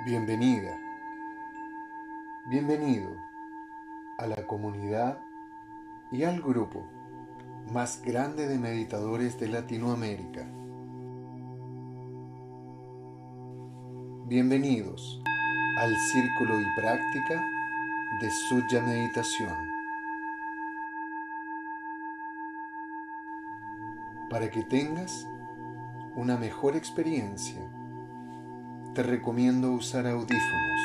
Bienvenida, bienvenido a la comunidad y al grupo más grande de meditadores de Latinoamérica. Bienvenidos al círculo y práctica de Sujya Meditación. Para que tengas una mejor experiencia, te recomiendo usar audífonos.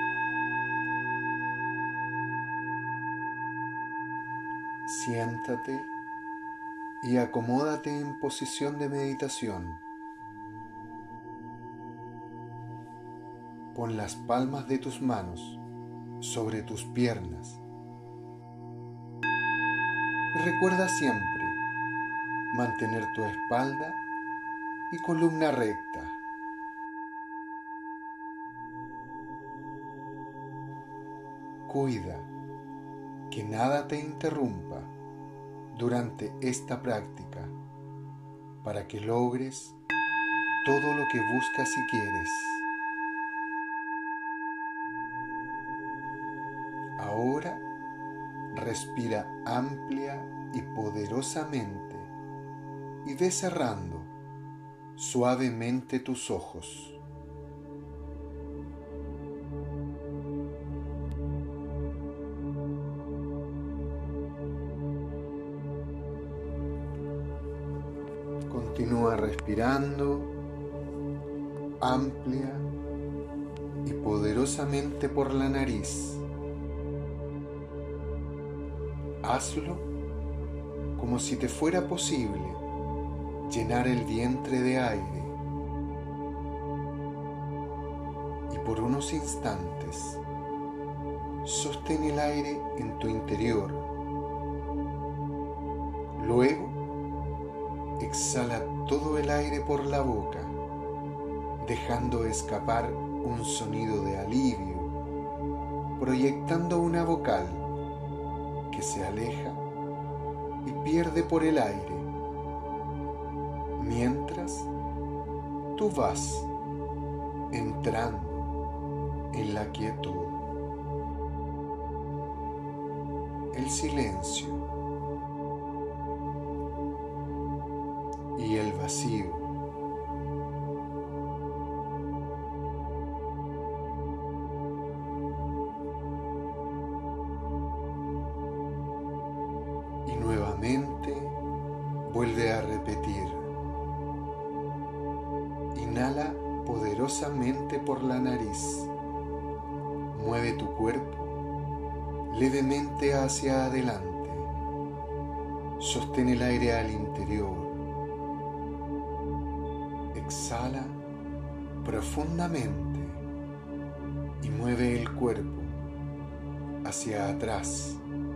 Siéntate y acomódate en posición de meditación. Pon las palmas de tus manos sobre tus piernas. Y recuerda siempre mantener tu espalda y columna recta. Cuida que nada te interrumpa durante esta práctica para que logres todo lo que buscas y quieres. Ahora respira amplia y poderosamente y ve cerrando suavemente tus ojos. Continúa respirando amplia y poderosamente por la nariz. Hazlo como si te fuera posible llenar el vientre de aire y por unos instantes sostén el aire en tu interior. Luego exhala todo el aire por la boca, dejando escapar un sonido de alivio, proyectando una vocal que se aleja y pierde por el aire, mientras tú vas entrando en la quietud, el silencio y el vacío. Y nuevamente vuelve a repetir. Inhala poderosamente por la nariz. Mueve tu cuerpo levemente hacia adelante. Sostén el aire al interior. Exhala profundamente y mueve el cuerpo hacia atrás.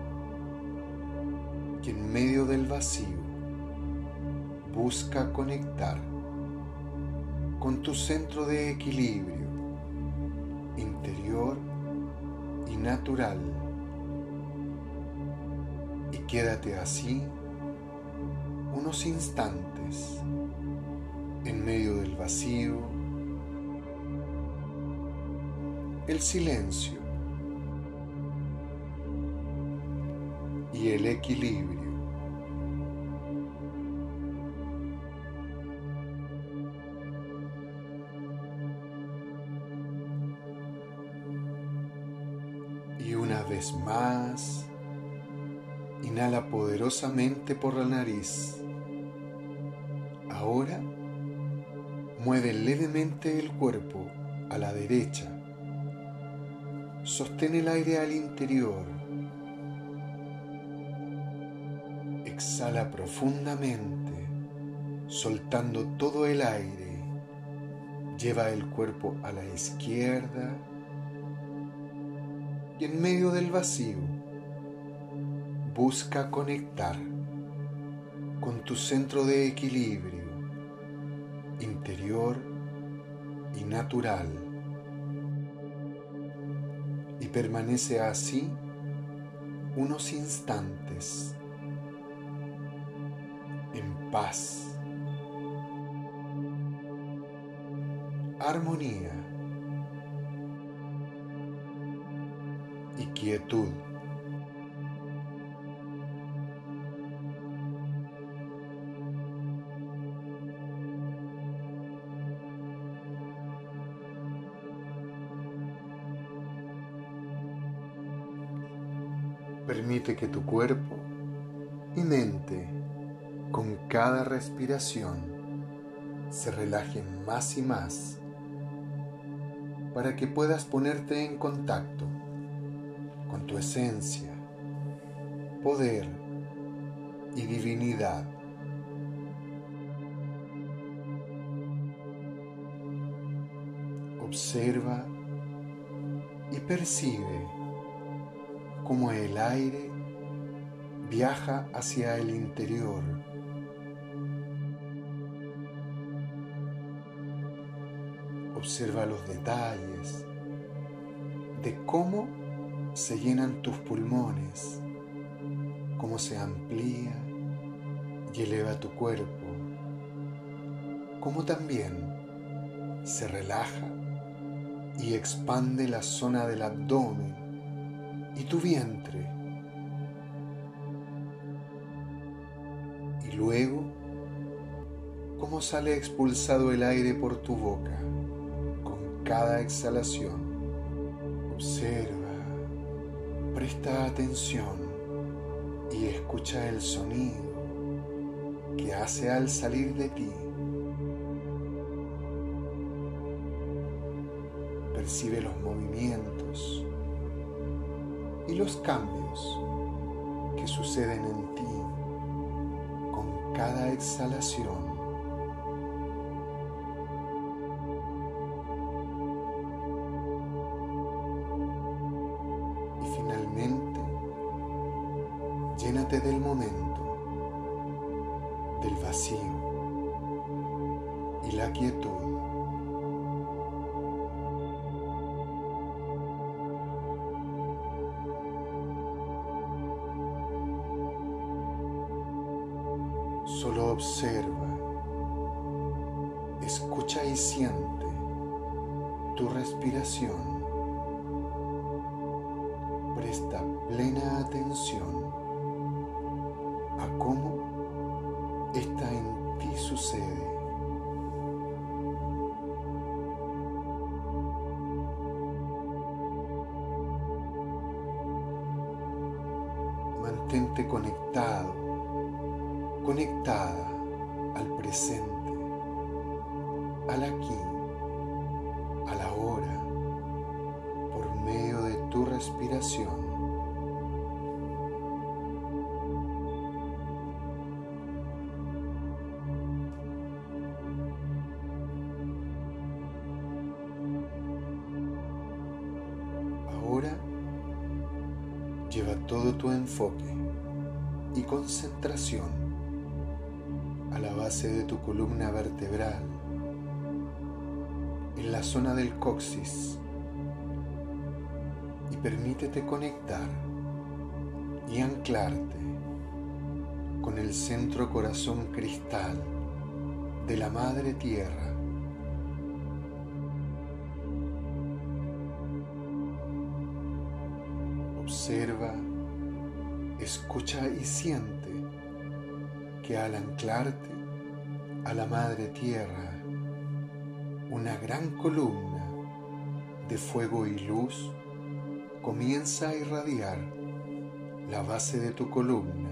Y en medio del vacío busca conectar con tu centro de equilibrio interior y natural. Y quédate así unos instantes en medio del vacío, el silencio y el equilibrio. Y una vez más, inhala poderosamente por la nariz. Ahora, mueve levemente el cuerpo a la derecha. Sostén el aire al interior. Exhala profundamente, soltando todo el aire. Lleva el cuerpo a la izquierda y en medio del vacío busca conectar con tu centro de equilibrio interior y natural. Y permanece así unos instantes en paz, armonía quietud. Permite que tu cuerpo y mente con cada respiración se relajen más y más para que puedas ponerte en contacto con tu esencia, poder y divinidad. Observa y percibe cómo el aire viaja hacia el interior. Observa los detalles de cómo se llenan tus pulmones, cómo se amplía y eleva tu cuerpo, cómo también se relaja y expande la zona del abdomen y tu vientre. Y luego, cómo sale expulsado el aire por tu boca con cada exhalación. Observa, presta atención y escucha el sonido que hace al salir de ti. Percibe los movimientos y los cambios que suceden en ti con cada exhalación. Y finalmente, llénate del momento, del vacío y la quietud. Solo observa, escucha y siente tu respiración. Presta plena atención a cómo esta en ti sucede. Mantente conectado, conectada al presente, al aquí, a la hora, por medio de tu respiración. Ahora lleva todo tu enfoque y concentración a la base de tu columna vertebral, en la zona del coxis, y permítete conectar y anclarte con el centro corazón cristal de la Madre Tierra. Observa, escucha y siente que al anclarte a la Madre Tierra, una gran columna de fuego y luz comienza a irradiar la base de tu columna.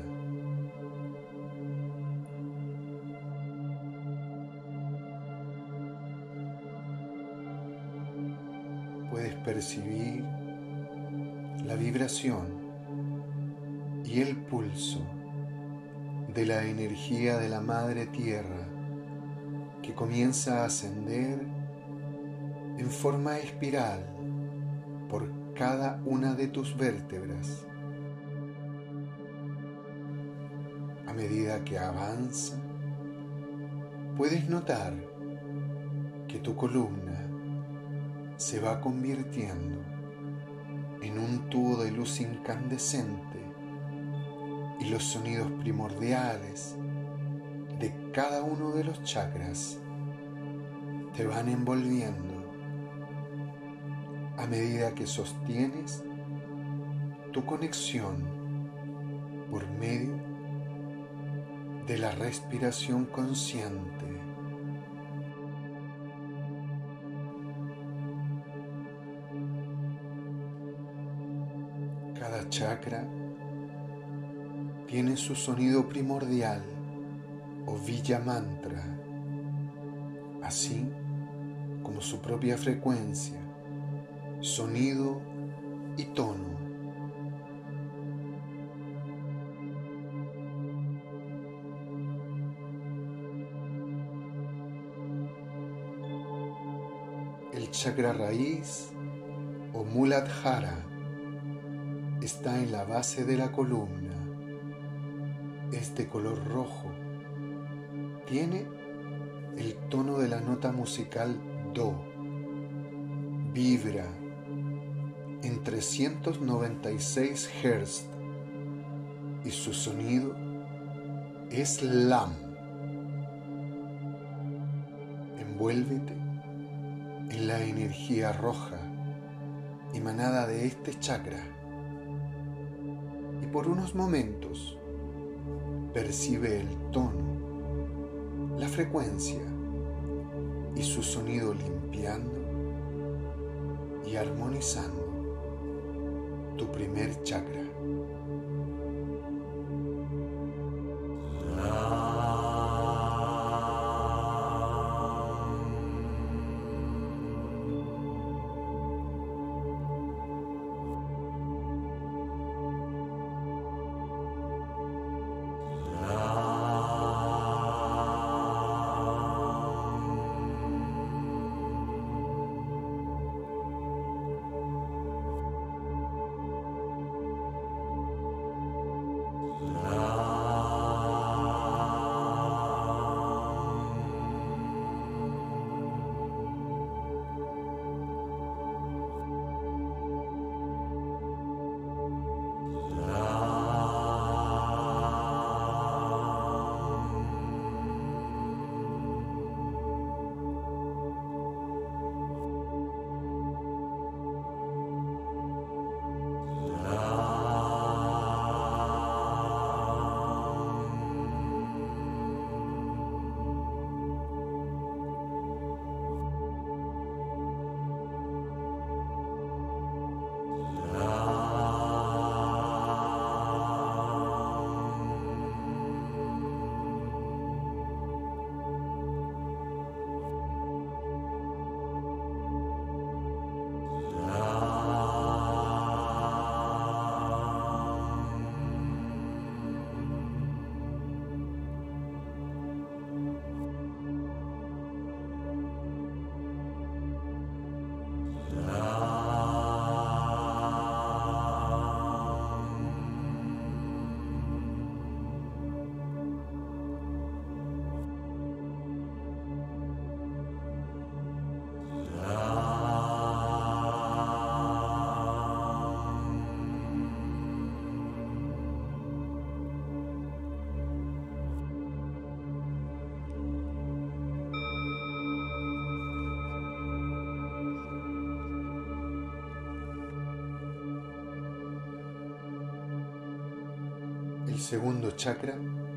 Puedes percibir la vibración y el pulso de la energía de la Madre Tierra que comienza a ascender en forma espiral por cada una de tus vértebras. A medida que avanza, puedes notar que tu columna se va convirtiendo en un tubo de luz incandescente y los sonidos primordiales de cada uno de los chakras te van envolviendo a medida que sostienes tu conexión por medio de la respiración consciente. Cada chakra tiene su sonido primordial o Villa Mantra, así como su propia frecuencia, sonido y tono. El chakra raíz o Muladhara está en la base de la columna. Es de color rojo. Tiene el tono de la nota musical Do. Vibra en 396 Hz y su sonido es Lam. Envuélvete en la energía roja emanada de este chakra y por unos momentos percibe el tono, la frecuencia y su sonido limpiando y armonizando tu primer chakra. El segundo chakra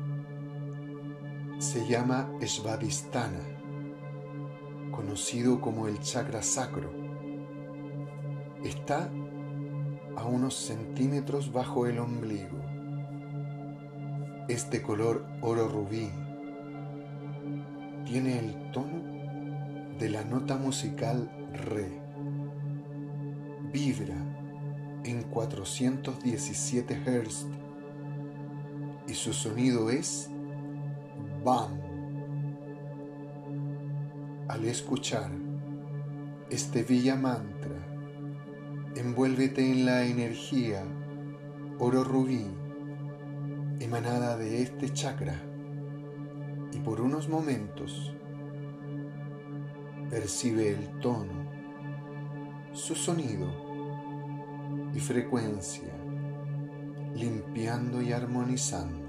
se llama Svadhisthana, conocido como el chakra sacro. Está a unos centímetros bajo el ombligo. Es de color oro rubí. Tiene el tono de la nota musical Re. Vibra en 417 Hz y su sonido es Bam. Al escuchar este Villa Mantra, envuélvete en la energía oro rubí emanada de este chakra y por unos momentos percibe el tono, su sonido y frecuencia, limpiando y armonizando.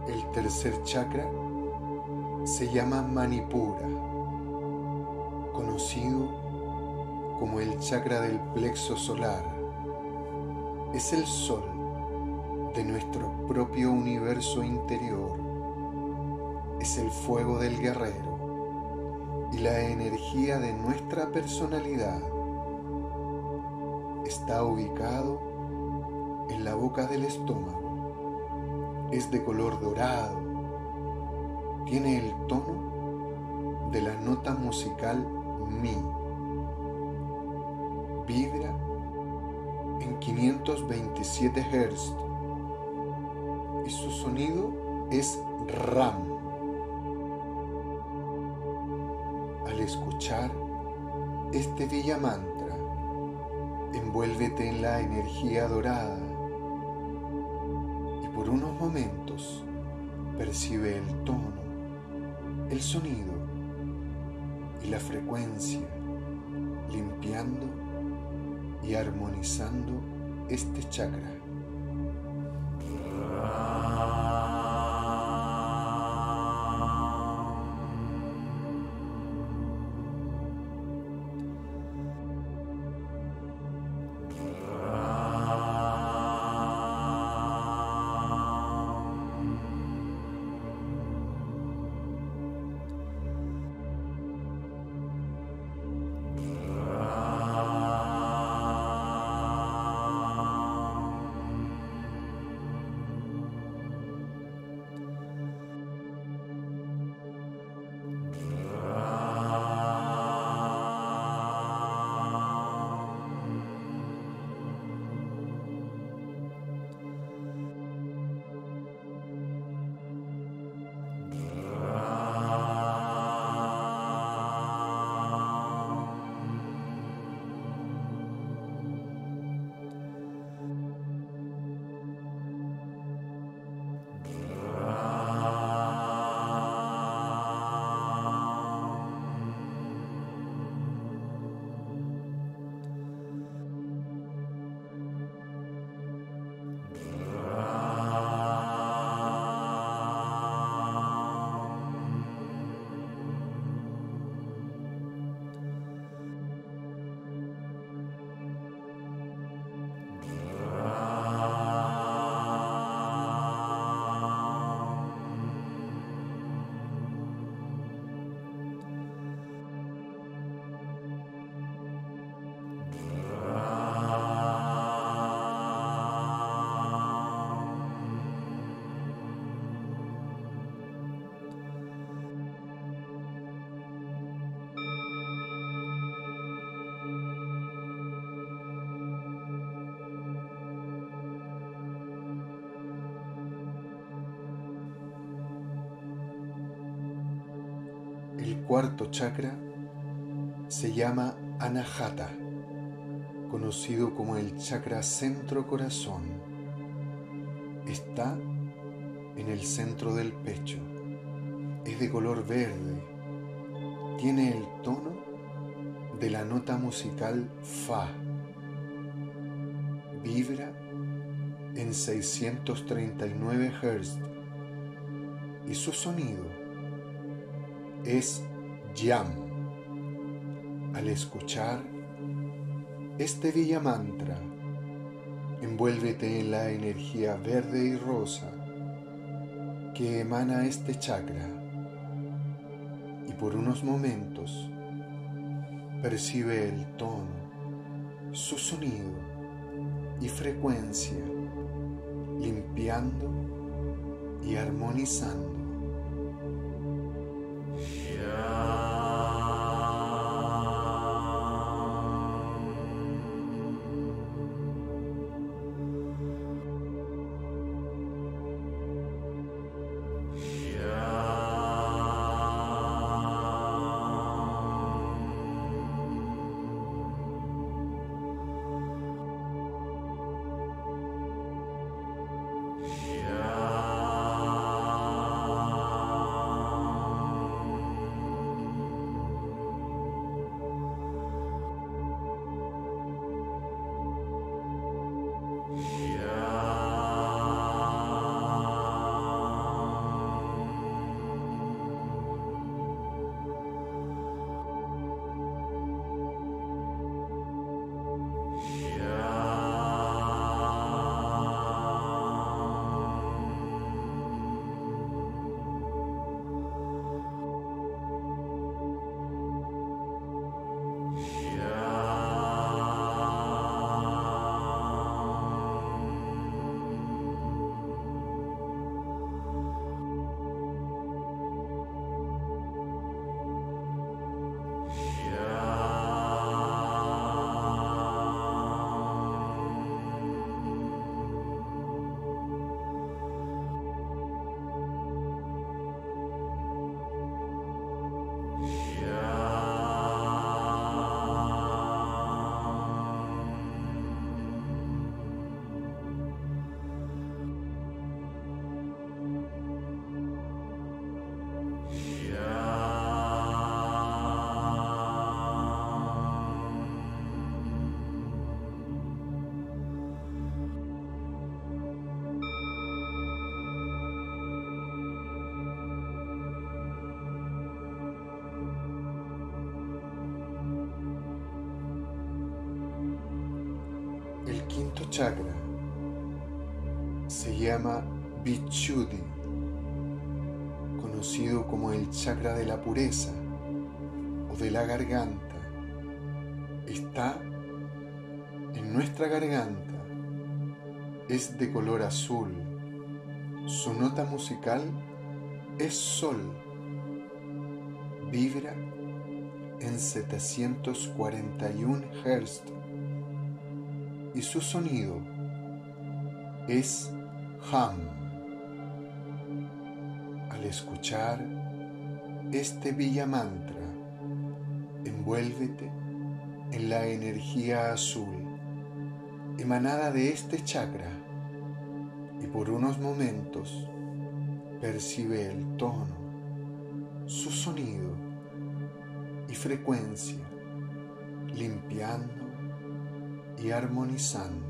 El tercer chakra se llama Manipura, conocido como el chakra del plexo solar. Es el sol de nuestro propio universo interior. Es el fuego del guerrero y la energía de nuestra personalidad. Está ubicado en la boca del estómago. Es de color dorado. Tiene el tono de la nota musical Mi. Vibra en 527 Hz y su sonido es Ram. Al escuchar este Villa Mantra, envuélvete en la energía dorada y por unos momentos percibe el tono, el sonido y la frecuencia, limpiando y armonizando este chakra. El cuarto chakra se llama Anahata, conocido como el chakra centro corazón. Está en el centro del pecho. Es de color verde. Tiene el tono de la nota musical Fa. Vibra en 639 Hz y su sonido es Yam. Al escuchar este Villa Mantra, envuélvete en la energía verde y rosa que emana este chakra y por unos momentos percibe el tono, su sonido y frecuencia, limpiando y armonizando. chakra se llama Vichuddhi, conocido como el chakra de la pureza o de la garganta. Está en nuestra garganta, es de color azul, su nota musical es sol, vibra en 741 Hz y su sonido es Ham. Al escuchar este Villa Mantra, envuélvete en la energía azul emanada de este chakra y por unos momentos percibe el tono, su sonido y frecuencia, limpiando y armonizando.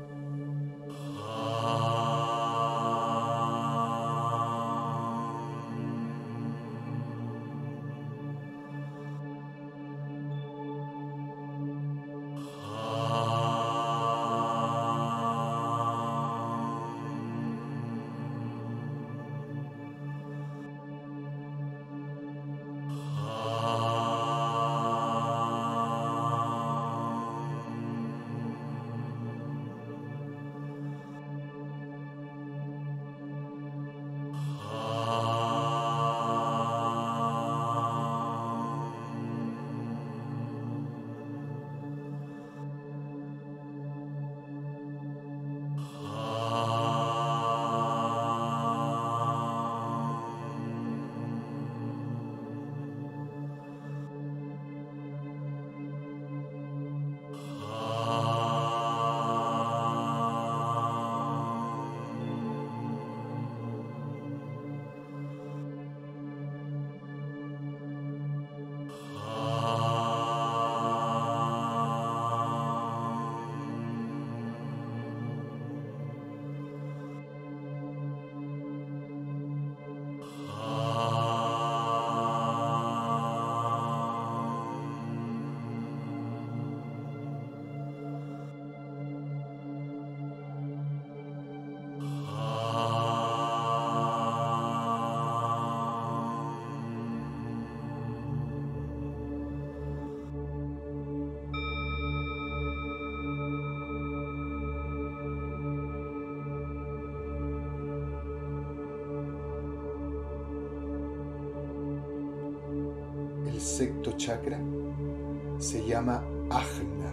El sexto chakra se llama Ajna,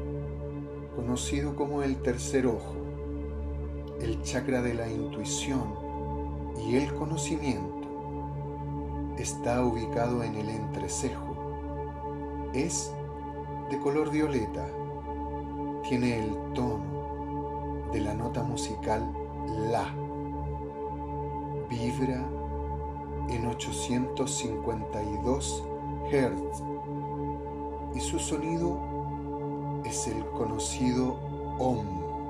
conocido como el tercer ojo, el chakra de la intuición y el conocimiento. Está ubicado en el entrecejo. Es de color violeta. Tiene el tono de la nota musical La. Vibra en 852 Hz y su sonido es el conocido Om.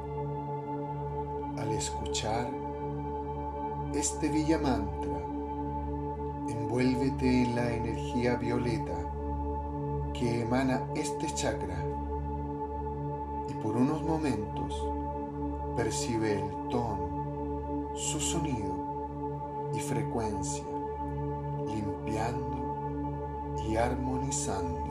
Al escuchar este Villa Mantra, envuélvete en la energía violeta que emana este chakra y por unos momentos percibe el tono, su sonido y frecuencia, limpiando y armonizando.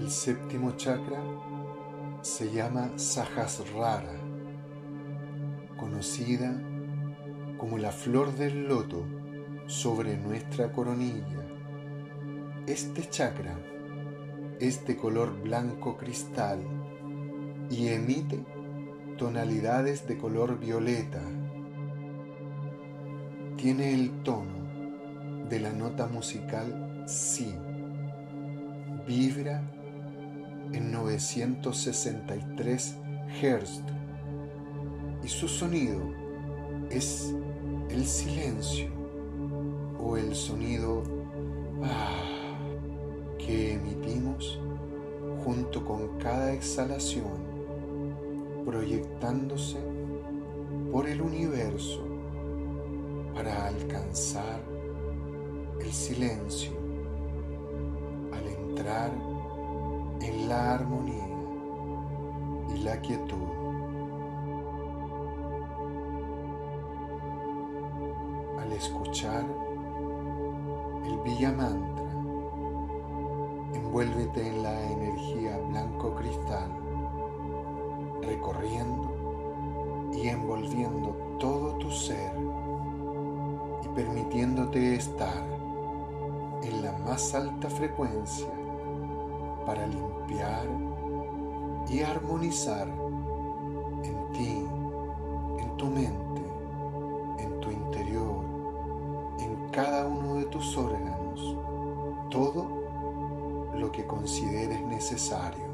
El séptimo chakra se llama Sahasrara, conocida como la flor del loto sobre nuestra coronilla. Este chakra es de color blanco cristal y emite tonalidades de color violeta. Tiene el tono de la nota musical Si. Vibra en 963 Hz y su sonido es el silencio o el sonido que emitimos junto con cada exhalación, proyectándose por el universo para alcanzar el silencio al entrar en la armonía y la quietud. Al escuchar el Bija Mantra, envuélvete en la energía blanco cristal, recorriendo y envolviendo todo tu ser y permitiéndote estar en la más alta frecuencia para limpiar y armonizar en ti, en tu mente, en tu interior, en cada uno de tus órganos, todo lo que consideres necesario.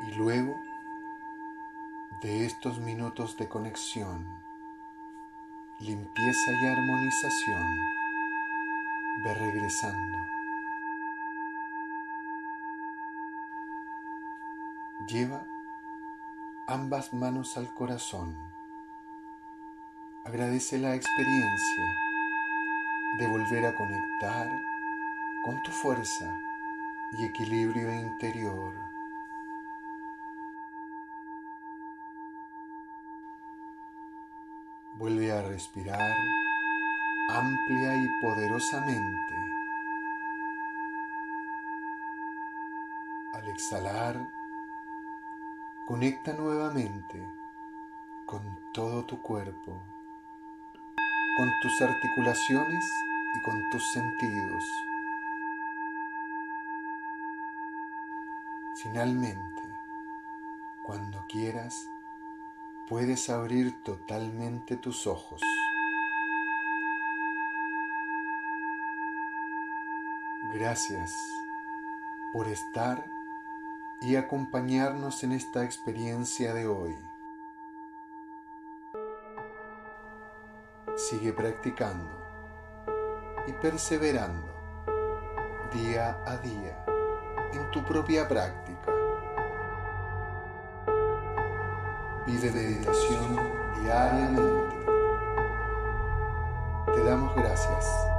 Y luego de estos minutos de conexión, limpieza y armonización, ve regresando. Lleva ambas manos al corazón. Agradece la experiencia de volver a conectar con tu fuerza y equilibrio interior. Vuelve a respirar amplia y poderosamente. Al exhalar, conecta nuevamente con todo tu cuerpo, con tus articulaciones y con tus sentidos. Finalmente, cuando quieras, puedes abrir totalmente tus ojos. Gracias por estar y acompañarnos en esta experiencia de hoy. Sigue practicando y perseverando día a día en tu propia práctica. Vive meditación diariamente. Te damos gracias.